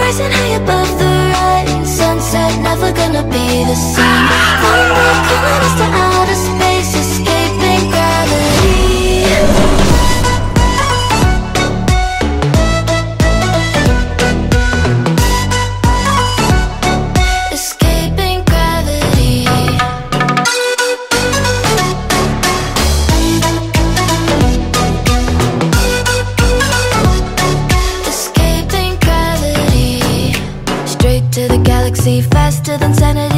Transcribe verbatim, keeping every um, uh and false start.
rising high above the rising sunset, never gonna be the same. Falling back, calling us to outer space, escaping gravity. Faster than sanity.